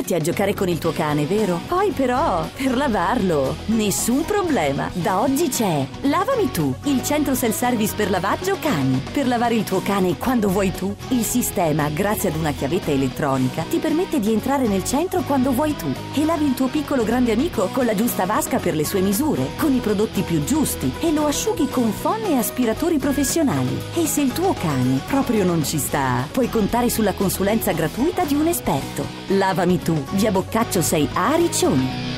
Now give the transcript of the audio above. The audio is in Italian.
metti a giocare con il tuo cane, vero? Poi però, per lavarlo, nessun problema. Da oggi c'è Lavami Tu, il centro self-service per lavaggio cani. Per lavare il tuo cane quando vuoi tu. Il sistema, grazie ad una chiavetta elettronica, ti permette di entrare nel centro quando vuoi tu e lavi il tuo piccolo grande amico con la giusta vasca per le sue misure, con i prodotti più giusti, e lo asciughi con fonne e aspiratori professionali. E se il tuo cane proprio non ci sta, puoi contare sulla consulenza gratuita di un esperto. Lavami Tu, via Boccaccio 6A, Riccione.